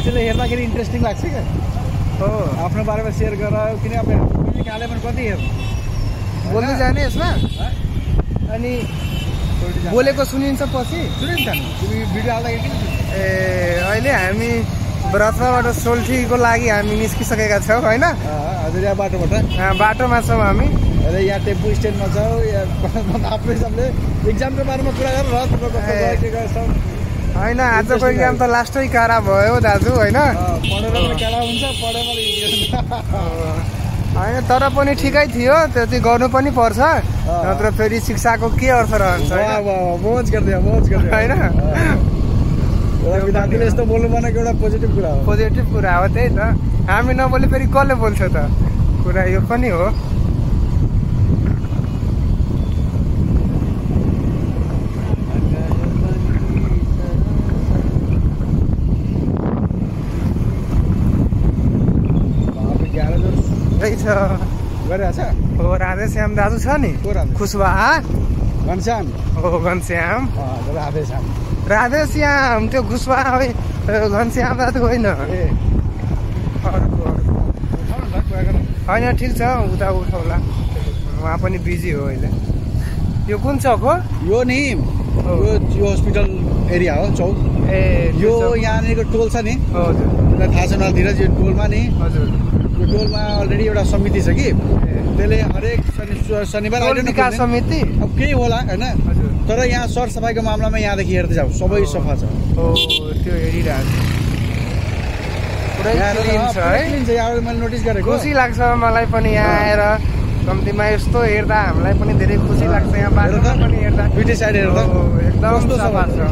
मान्छेले हेर्दाखेरि इन्ट्रेस्टिङ लाग्छ क्या हो आफ्नो बारेमा सेयर गर किन अब काले पनि कति हेर्नु बोल्दै जाने यसमा अनि बोलेको सुनिन्छ पछि सुनिन्छ नि तिमी भिडियो हाल्दाखेरि किन सुनिन्छ ए अहिले हामी रत्नबाट सोल्टीको लागि हामी निस्किसकेका छौँ होइन हजुर यहाँ बाटोबाट बाटोमा छौँ हामी अरे यहाँ टेम्पो स्ट्यान्डमा छौँ आफ्नो हिसाबले इक्जामको बारेमा कुरा गरेर होइन आजको इक्जाम त लास्टै कारा भयो दाजु होइन पढेर कारा हुन्छ पढेर होइन तर पनि ठिकै थियो त्यति गर्नु पनि पर्छ नत्र फेरि शिक्षाको के अर्थ रहन्छ मोज गरिदियो होइन विद्यार्थीले यस्तो बोल्नु भनेको एउटा पोजिटिभ कुरा हो पोजिटिभ कुरा हो त्यही त हामी नबोले फेरि कसले बोल्छ त कुरा यो पनि हो छ हो राधेश्याम दाजु छ नि खुशबहा घनश्याम हो घनश्याम राधेश्याम त्यो खुशबहा घनश्याम दाजु होइन होइन ठिक छ उता उठाउला उहाँ पनि बिजी हो अहिले यो कुन चौक हो यो नि यो हस्पिटल एरिया हो चौक ए यो यहाँनिरको टोल छ नि हजुर थाहा छ नतिर यो टोलमा नि हजुर यो टोलमा अलरेडी एउटा समिति छ कि त्यसले हरेक शनिबार विकास समिति अब केही होला होइन तर यहाँ सरसफाइको मामलामा यहाँदेखि हेर्दै जाऊ सबै सफा छ त्यो हेरिरहेको मैले नोटिस गरेको खुसी लाग्छ मलाई पनि यहाँ आएर कम्तीमा यस्तो हेर्दा हामीलाई पनि धेरै खुसी लाग्छ यहाँ बाटोमा पनि हेर्दा दुईटै साइड हेर्दा एकदम सफा छ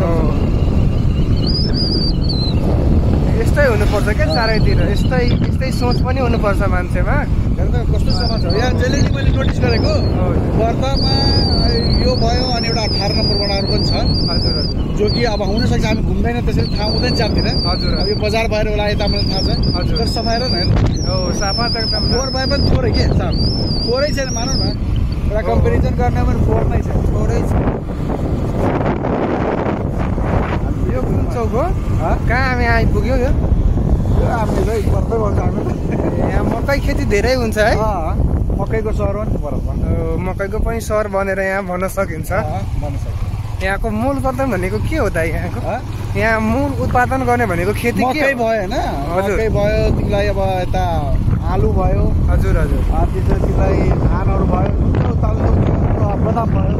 यस्तै हुनुपर्छ क्या चारैतिर यस्तै सोच पनि हुनुपर्छ मान्छेमा कस्तो सफा छ यहाँ जहिले नि मैले नोटिस गरेको वर्धामा यो भयो अनि एउटा 18 नम्बर वडाहरू पनि छ हजुर जो कि अब हुनसक्छ हामी घुम्दैन त्यसरी थाहा हुँदैन जान्दिन हजुर अब यो बजार भएर होला यता मलाई थाहा छ हजुर तर सफा हेर न हो सफा त एकदम फोहोर भए पनि थोरै के साफ थोरै छैन मानौ न एउटा कम्पेरिजन गर्ने पनि फोहोर नै छ थोरै छ यो कुन चौक हो कहाँ हामी आइपुग्यो यो हामी चाहिँ पर्दै भन्छ हामी यहाँ मकै खेती धेरै हुन्छ है मकैको सहर हो नि बराबर मकैको पनि सहर भनेर यहाँ भन्न सकिन्छ भन्न सकिन्छ यहाँको मूल उत्पादन भनेको के हो त यहाँको यहाँ मूल उत्पादन गर्ने भनेको खेती के मकै भयो होइन मकै भयो तिमीलाई अब यता आलु भयो हजुर हजुर तिमीलाई धानहरू भयो बदाम भयो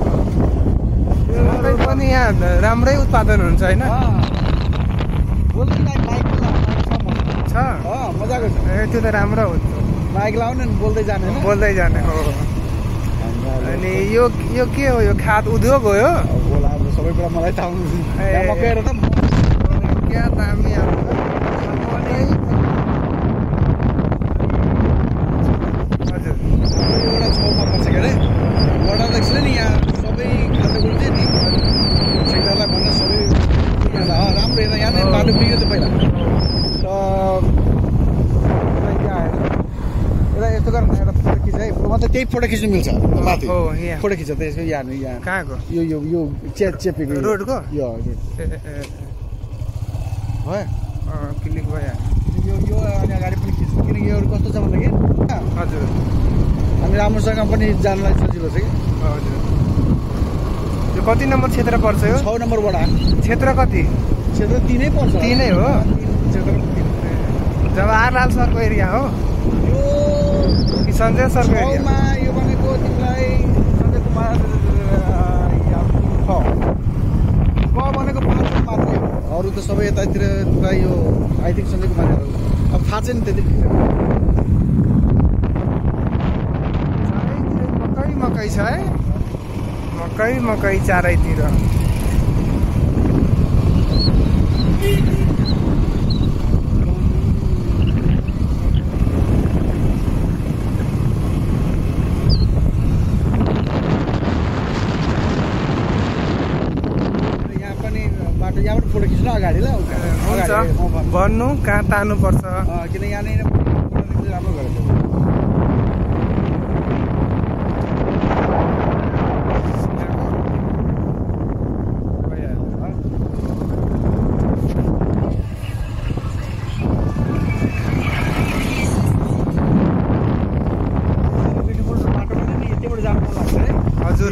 मकै पनि यहाँ राम्रै उत्पादन हुन्छ होइन मजाको छ त्यो त राम्रो हुन्छ माइक लाउने बोल्दै जाने हो अनि यो के हो यो खाद उद्योग हो यो सबै कुरा मलाई थाहा हुनु मकै हेर त क्या दामी हजुर एउटा छेउमा पर्छ के अरे वडा देख्छ नि यहाँ सबै खाद्यकुरो चाहिँ नि सेक्टरलाई भन्न सबै राम्रो हेर्दा यहाँ बाटो बिग्यो त पहिला यस्तो गर एउटा फोटो खिच है म त त्यही फोटो खिच्नु मिल्छ माथि फोटो खिच त यसको यहाँ कहाँको यो चेपेको रोडको यो भयो क्लिक भयो यो अनि अगाडि पनि खिच्नु किनकि यो कस्तो छ भन्दाखेरि हजुर हामी राम्रोसँग पनि जानलाई सजिलो छ कि हजुर यो कति नम्बर क्षेत्र पर्छ यो 6 नम्बर वडा क्षेत्र कति क्षेत्र 3 नै पर्छ 3 नै हो जवाहरलाल सरको एरिया हो यो कि सञ्जय सरको एरिया यो भनेको तिमीलाई सञ्जय कुमार भनेको 5 मात्रै हो अरू त सबै यतातिर तिमीलाई यो आई थिङ्क सञ्जय कुमारहरू अब थाहा छैन त्यति मकै छ है मकै चारैतिर यहाँबाट फोटो खिच्नु अगाडि ल हुन्छ भन्नु कहाँ तान्नुपर्छ किन यहाँनिर राम्रो गरेको हजुर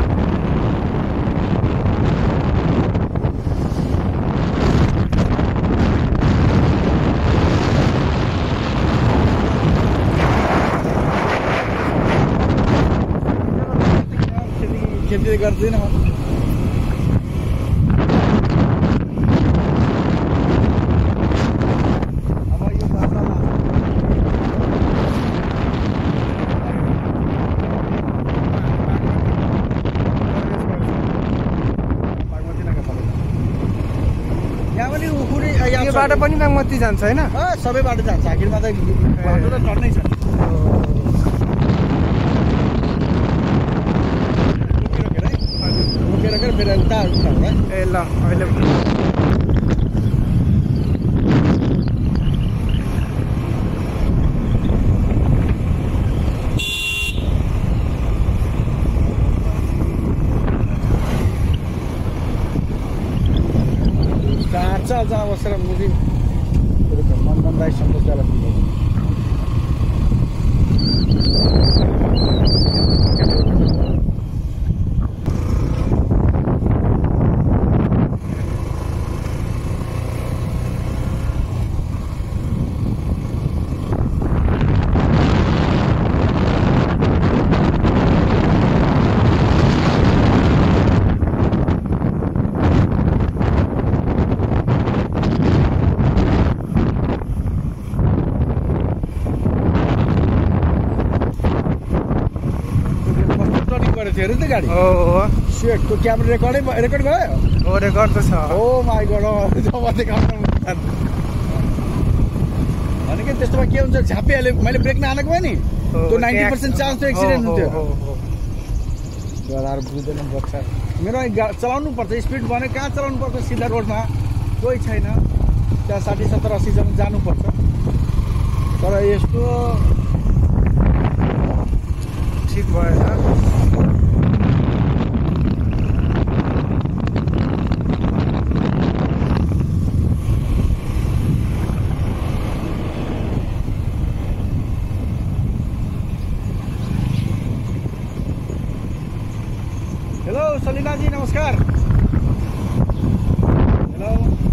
खेती गर्दैन यो बाटो पनि बागमती जान्छ होइन सबै बाटो जान्छ आखिरमा त बाटो त चढ्नै छ रोकेर फेरि उता ए ल अहिले जहाँ बसेर मुभी मनमोहन दाई सन्तोष दाइलाई फोन गर्छु हेर्नु त गाडी सेट त्यो क्यामेरा रेकर्ड भयो रेकर्ड त छ माई गड भनेको त्यस्तोमा के हुन्छ झापिहाल्यो मैले ब्रेक नहालेको भयो नि त्यो 90% चान्स त्यो एक्सिडेन्ट हुन्थ्यो गरार बुझ्दैन बच्चा मेरो चलाउनु पर्छ स्पिड भने कहाँ चलाउनु पर्छ सिधा रोडमा कोही छैन त्यहाँ 60 70 80 सम्म जानुपर्छ तर यस्तो ठिक भएछ हेलो सलिना जी नमस्कार हेलो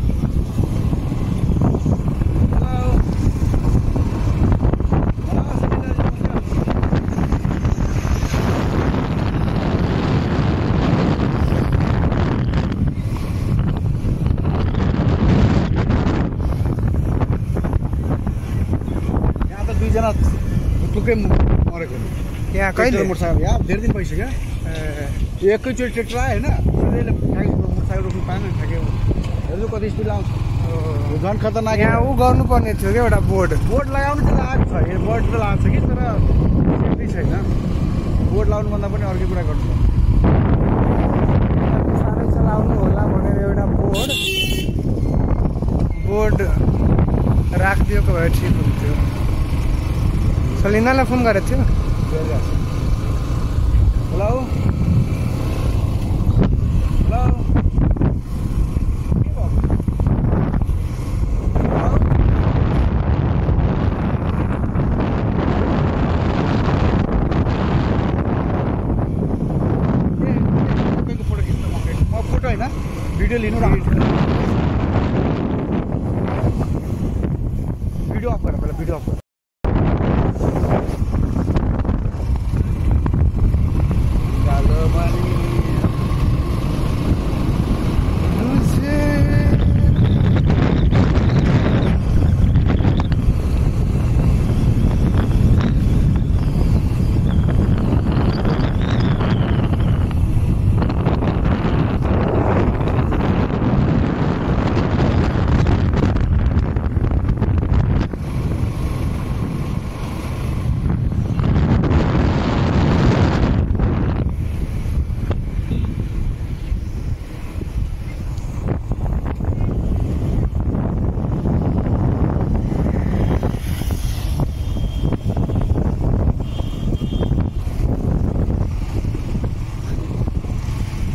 यहाँ त दुईजना टुक्कै मरेको यहाँ कहिले मोटरसाइकल यहाँ धेरै दिन भइसक्यो एकैचोटि ट्रेक्टर आयो होइन मोटरसाइकल रोक्नु पाएन ठ्याक्यो हेर्नु कति स्पिड आउँछ झन् खतरनाक यहाँ ऊ गर्नुपर्ने थियो क्या एउटा बोर्ड लगाउनु चाहिँ आएको छ बोर्ड त लाग्छ कि तर सेफ्टी छैन बोर्ड लगाउनुभन्दा पनि अर्कै कुरा गर्नु साह्रै चलाउनु होला भनेर एउटा बोर्ड राखिदिएको भए ठिक हुन्थ्यो सलिनालाई फोन गरेको थियो हेलो फोटो होइन भिडियो लिनु भिडियो अफ गर पहिला भिडियो अफ गर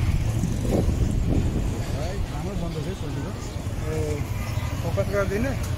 फोकस गरिदिनु